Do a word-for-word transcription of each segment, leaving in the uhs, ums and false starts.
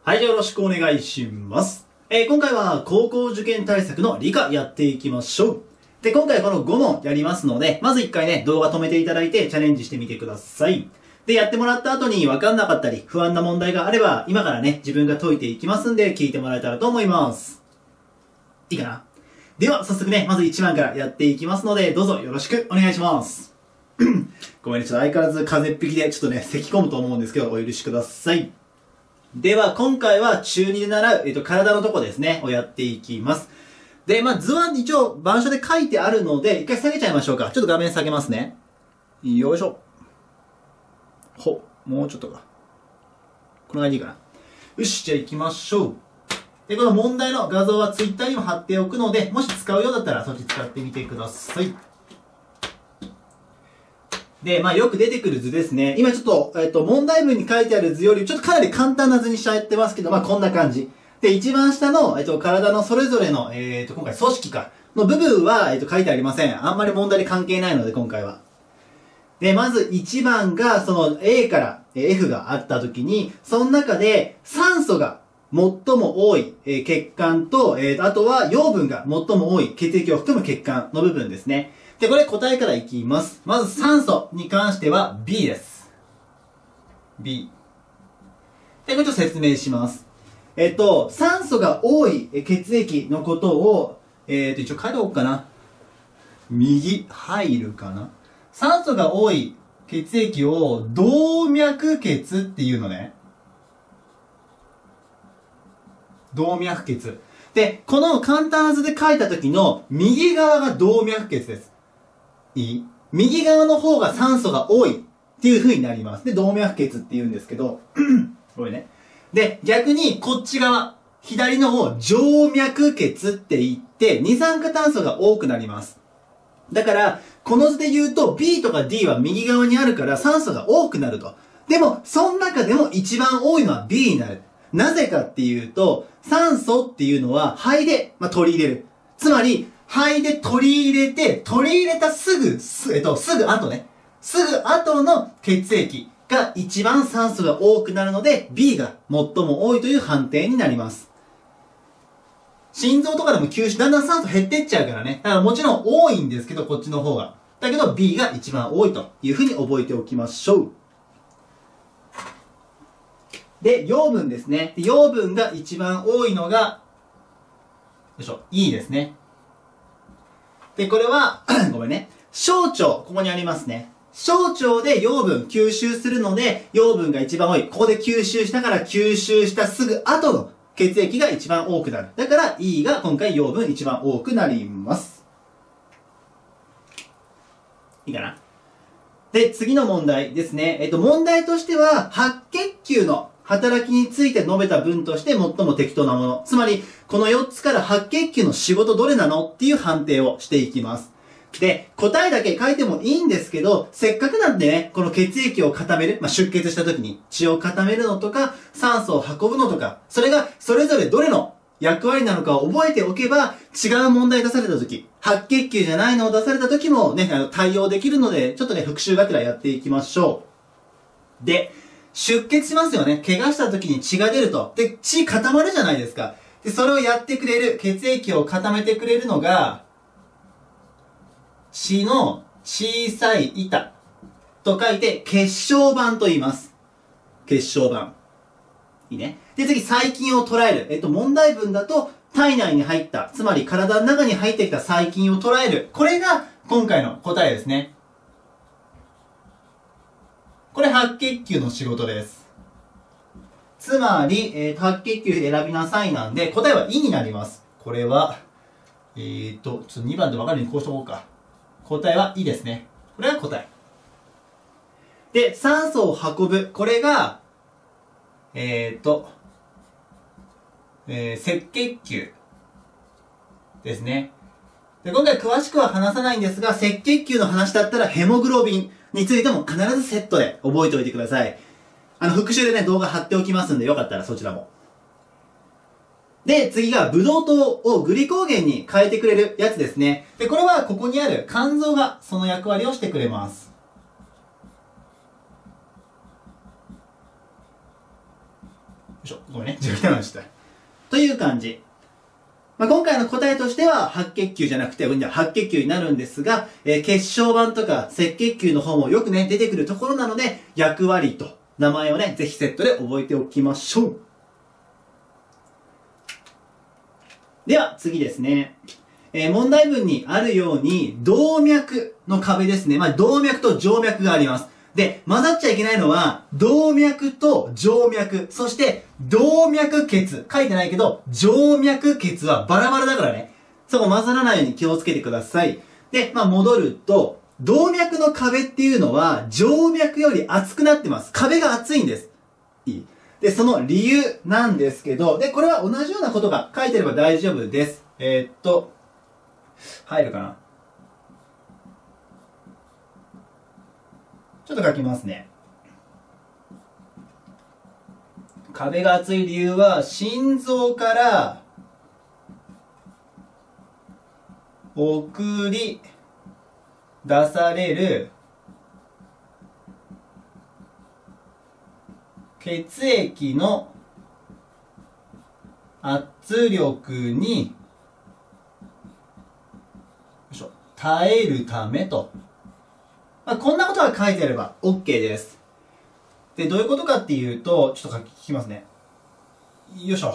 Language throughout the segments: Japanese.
はい、じゃあよろしくお願いします。えー、今回は高校受験対策の理科やっていきましょう。で、今回はこのご問やりますので、まずいっかいね、動画止めていただいてチャレンジしてみてください。で、やってもらった後に分かんなかったり、不安な問題があれば、今からね、自分が解いていきますんで、聞いてもらえたらと思います。いいかな？では、早速ね、まずいちばんからやっていきますので、どうぞよろしくお願いします。ごめんね、ちょっと相変わらず風邪っ引きで、ちょっとね、咳込むと思うんですけど、お許しください。では、今回は中にで習う、えっと、体のとこですね、をやっていきます。で、まあ、図は一応、板書で書いてあるので、一回下げちゃいましょうか。ちょっと画面下げますね。よいしょ。ほ、もうちょっとか。こんな感じでいいかな。よし、じゃあ行きましょう。で、この問題の画像はツイッターにも貼っておくので、もし使うようだったら、そっち使ってみてください。で、まあよく出てくる図ですね。今ちょっと、えっと、問題文に書いてある図より、ちょっとかなり簡単な図にしちゃってますけど、まあこんな感じ。で、一番下の、えっと、体のそれぞれの、えっと、今回組織か、の部分は、えっと、書いてありません。あんまり問題に関係ないので、今回は。で、まずいちばんが、その A から F があったときに、その中で酸素が最も多い血管と、えー、あとは養分が最も多い血液を含む血管の部分ですね。で、これ答えからいきます。まず酸素に関しては B です。B。で、これちょっと説明します。えっと、酸素が多い血液のことを、えっと、一応書いておこうかな。右、入るかな。酸素が多い血液を動脈血っていうのね。動脈血。で、この簡単な図で書いた時の右側が動脈血です。いい？右側の方が酸素が多いっていう風になります。で、動脈血って言うんですけど、これね。で、逆にこっち側、左の方、静脈血って言って、二酸化炭素が多くなります。だから、この図で言うと B とか D は右側にあるから酸素が多くなると。でも、その中でも一番多いのは B になる。なぜかっていうと、酸素っていうのは肺で、まあ、取り入れる。つまり、肺で取り入れて、取り入れたすぐ、す、えっと、すぐ後ね。すぐ後の血液が一番酸素が多くなるので、B が最も多いという判定になります。心臓とかでも吸収、だんだん酸素減ってっちゃうからね。だからもちろん多いんですけど、こっちの方が。だけど B が一番多いというふうに覚えておきましょう。で、養分ですね。養分が一番多いのが、よいしょ、E ですね。で、これは、ごめんね。小腸、ここにありますね。小腸で養分吸収するので、養分が一番多い。ここで吸収したから吸収したすぐ後の血液が一番多くなる。だから E が今回養分一番多くなります。いいかな？で、次の問題ですね。えっと、問題としては、白血球の働きについて述べた文として最も適当なもの。つまり、このよっつから白血球の仕事どれなのっていう判定をしていきます。で、答えだけ書いてもいいんですけど、せっかくなんでね、この血液を固める、まあ、出血した時に血を固めるのとか、酸素を運ぶのとか、それがそれぞれどれの役割なのかを覚えておけば、違う問題出された時、白血球じゃないのを出された時もね、あの対応できるので、ちょっとね、復習がてらやっていきましょう。で、出血しますよね。怪我した時に血が出ると。で、血固まるじゃないですか。で、それをやってくれる、血液を固めてくれるのが、血の小さい板と書いて、血小板と言います。血小板。いいね。で、次、細菌を捉える。えっと、問題文だと、体内に入った、つまり体の中に入ってきた細菌を捉える。これが今回の答えですね。これ白血球の仕事です。つまり、えー、白血球で選びなさいなんで、答えは「い」になります。これは、えーと、ちょっとにばんで分かるようにこうしとこうか。答えは「い」ですね。これが答え。で、酸素を運ぶ。これが、えーと、えー、赤血球ですね。で、今回詳しくは話さないんですが、赤血球の話だったらヘモグロビンについても必ずセットで覚えておいてください。あの、復習でね、動画貼っておきますんで、よかったらそちらも。で、次が、ブドウ糖をグリコーゲンに変えてくれるやつですね。で、これはここにある肝臓がその役割をしてくれます。よいしょ、ごめんね。じゃあ、汚いした。という感じ。まあ、今回の答えとしては、白血球じゃなくて、白血球になるんですが、えー、血小板とか赤血球の方もよくね、出てくるところなので、役割と名前をね、ぜひセットで覚えておきましょう。では、次ですね。えー、問題文にあるように、動脈の壁ですね。まあ、動脈と静脈があります。で、混ざっちゃいけないのは、動脈と静脈、そして動脈血。書いてないけど、静脈血はバラバラだからね。そこ混ざらないように気をつけてください。で、まあ、戻ると、動脈の壁っていうのは、静脈より厚くなってます。壁が厚いんです。いい。で、その理由なんですけど、で、これは同じようなことが書いてれば大丈夫です。えー、っと、入るかな？ちょっと書きますね。壁が厚い理由は、心臓から送り出される血液の圧力に耐えるためと。まあ、こんなことが書いてあれば OK です。で、どういうことかっていうと、ちょっと聞きますね。よいしょ。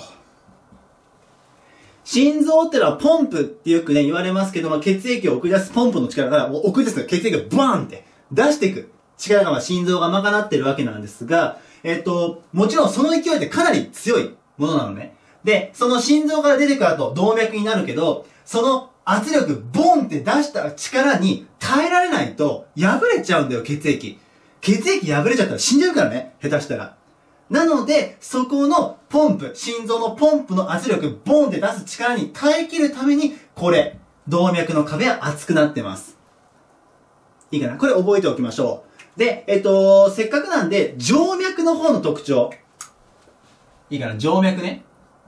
心臓ってのはポンプってよくね、言われますけども、血液を送り出すポンプの力から、送り出す血液をバーンって出していく力がまあ心臓が賄ってるわけなんですが、えっと、もちろんその勢いってかなり強いものなのね。で、その心臓から出てくると動脈になるけど、その圧力、ボンって出した力に耐えられないと破れちゃうんだよ、血液。血液破れちゃったら死んじゃうからね、下手したら。なので、そこのポンプ、心臓のポンプの圧力、ボンって出す力に耐え切るために、これ、動脈の壁は厚くなってます。いいかな？これ覚えておきましょう。で、えっと、せっかくなんで、静脈の方の特徴。いいかな？静脈ね。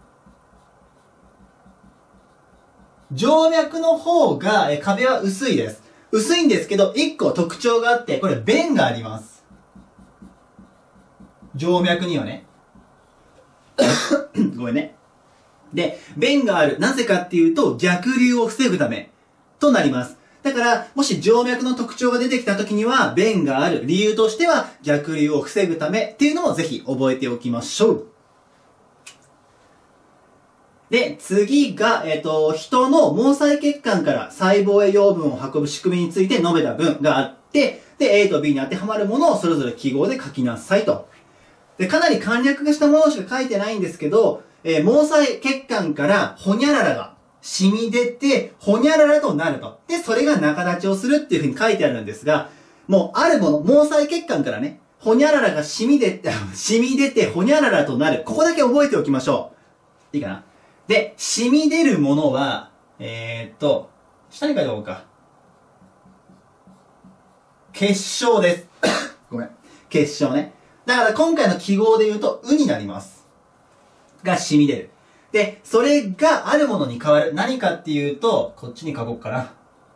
静脈の方が、え、壁は薄いです。薄いんですけど、一個特徴があって、これ、弁があります。静脈にはね。ごめんね。で、弁がある。なぜかっていうと、逆流を防ぐためとなります。だから、もし静脈の特徴が出てきた時には、弁がある。理由としては、逆流を防ぐためっていうのもぜひ覚えておきましょう。で、次が、えっと、人の毛細血管から細胞へ養分を運ぶ仕組みについて述べた文があって、で、A と B に当てはまるものをそれぞれ記号で書きなさいと。で、かなり簡略化したものしか書いてないんですけど、えー、毛細血管からホニャララが染み出て、ホニャララとなると。で、それが仲立ちをするっていうふうに書いてあるんですが、もうあるもの、毛細血管からね、ホニャララが染み出て、染み出てホニャララとなる。ここだけ覚えておきましょう。いいかな？で、染み出るものは、えー、っと、下に書いておこうか。結晶です。ごめん。結晶ね。だから今回の記号で言うと、うになります。が染み出る。で、それがあるものに変わる。何かっていうと、こっちに書こうかな。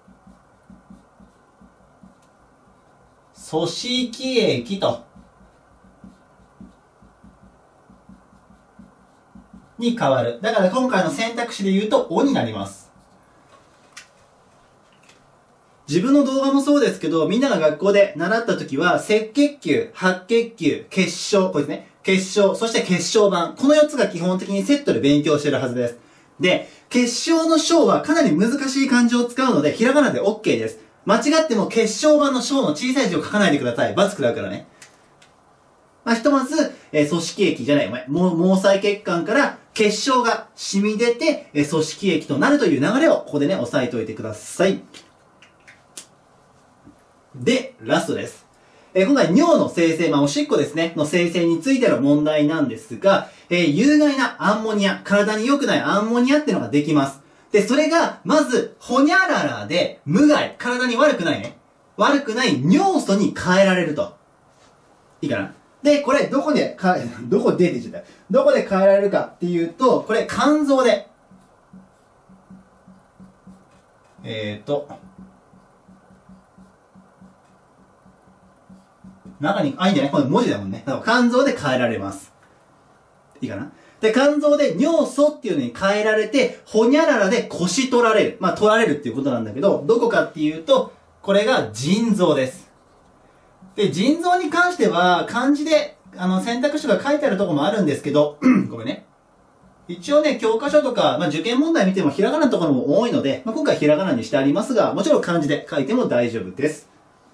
組織液と。に変わる。だから今回の選択肢で言うと、おになります。自分の動画もそうですけど、みんなが学校で習った時は、赤血球、白血球、結晶、これですね。結晶、そして結晶板。このよっつが基本的にセットで勉強してるはずです。で、結晶の章はかなり難しい漢字を使うので、ひらがなで OK です。間違っても結晶板の章の小さい字を書かないでください。×食らうからね。まあ、ひとまず、えー、組織液じゃない、お前、毛細血管から結晶が染み出て、えー、組織液となるという流れをここでね、押さえておいてください。で、ラストです。えー、今回、尿の生成、まあ、おしっこですね、の生成についての問題なんですが、えー、有害なアンモニア、体に良くないアンモニアっていうのができます。で、それが、まず、ホニャララで、無害、体に悪くないね。悪くない尿素に変えられると。いいかな？で、これ、どこで、か、どこで出てきちゃったどこで変えられるかっていうと、これ、肝臓で。えーと。中に、あ、いいんじゃないこれ文字だもんね。肝臓で変えられます。 いいかな。で、肝臓で尿素っていうのに変えられて、ほにゃららで腰取られる。まあ、取られるっていうことなんだけど、どこかっていうと、これが腎臓です。で、腎臓に関しては、漢字で、あの、選択肢が書いてあるところもあるんですけど、ごめんね。一応ね、教科書とか、まあ、受験問題見てもひらがなのところも多いので、まあ、今回ひらがなにしてありますが、もちろん漢字で書いても大丈夫です。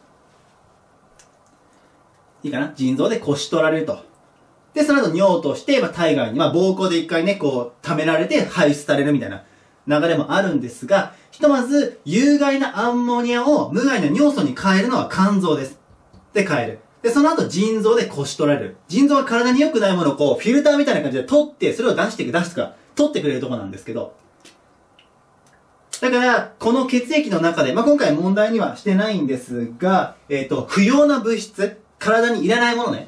いいかな？腎臓で腰取られると。で、その後尿として、まあ、体外に、まあ、膀胱で一回ね、こう、溜められて排出されるみたいな流れもあるんですが、ひとまず、有害なアンモニアを無害な尿素に変えるのは肝臓です。で、変える。で、その後腎臓で腰取られる。腎臓は体に良くないものをこう、フィルターみたいな感じで取って、それを出していく、出すか、取ってくれるところなんですけど。だから、この血液の中で、まあ、今回問題にはしてないんですが、えっと、不要な物質、体にいらないものね。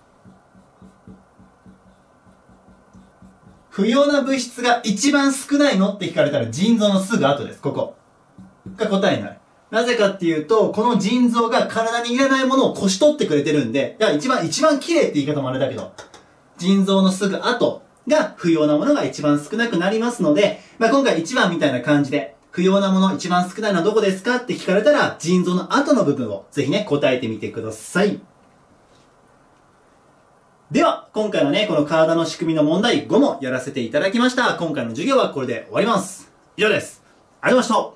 不要な物質が一番少ないのって聞かれたら腎臓のすぐ後です。ここ。が答えになる。なぜかっていうと、この腎臓が体にいらないものをこし取ってくれてるんで、いや、一番、一番綺麗って言い方もあれだけど、腎臓のすぐ後が不要なものが一番少なくなりますので、まあ、今回いちばんみたいな感じで、不要なもの一番少ないのはどこですかって聞かれたら、腎臓の後の部分をぜひね、答えてみてください。では、今回はね、この体の仕組みの問題ごもやらせていただきました。今回の授業はこれで終わります。以上です。ありがとうございました。